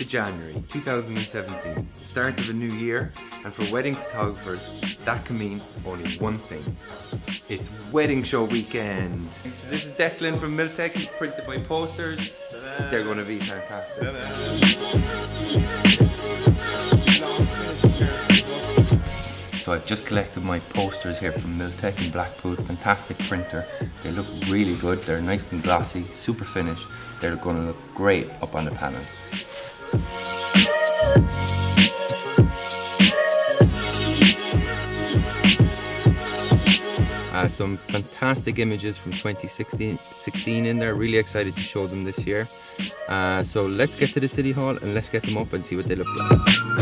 January 2017, the start of a new year, and for wedding photographers, that can mean only one thing. It's wedding show weekend. So this is Declan from Miltech. He's printed my posters. They're going to be fantastic. So I've just collected my posters here from Miltech in Blackpool. Fantastic printer. They look really good. They're nice and glossy, super finish. They're going to look great up on the panels. Some fantastic images from 2016 in there. Really excited to show them this year. So let's get to the City Hall and let's get them up and see what they look like.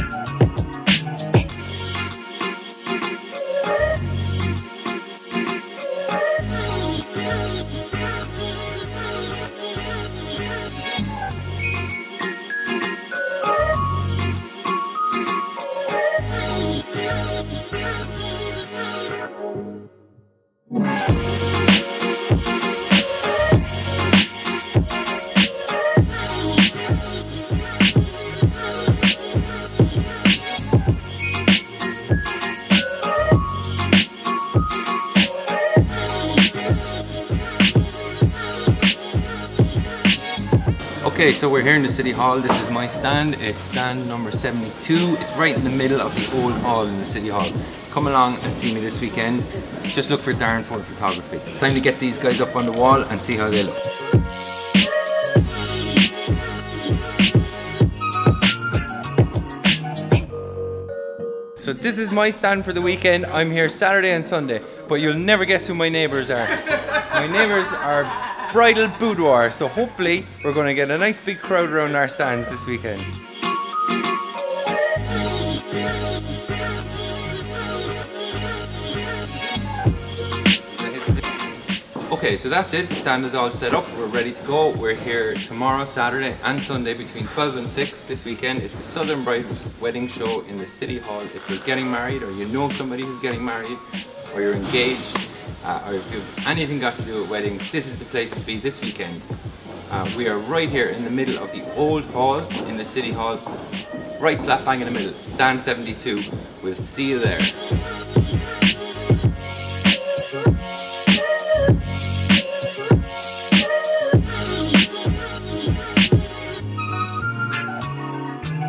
Okay, so we're here in the City Hall. This is my stand. It's stand number 72. It's right in the middle of the old hall in the City Hall. Come along and see me this weekend. Just look for Darren Ford Photography. It's time to get these guys up on the wall and see how they look. So this is my stand for the weekend. I'm here Saturday and Sunday, but you'll never guess who my neighbours are. My neighbours are Bridal Boudoir, so hopefully we're going to get a nice big crowd around our stands this weekend. Okay, so that's it. The stand is all set up. We're ready to go. We're here tomorrow, Saturday and Sunday between 12 and 6 this weekend. It's the Southern Bride Wedding Show in the City Hall. If you're getting married, or you know somebody who's getting married, or you're engaged, or if you've anything got to do with weddings, this is the place to be this weekend. We are right here in the middle of the old hall in the City Hall, right slap bang in the middle, stand 72. We'll see you there.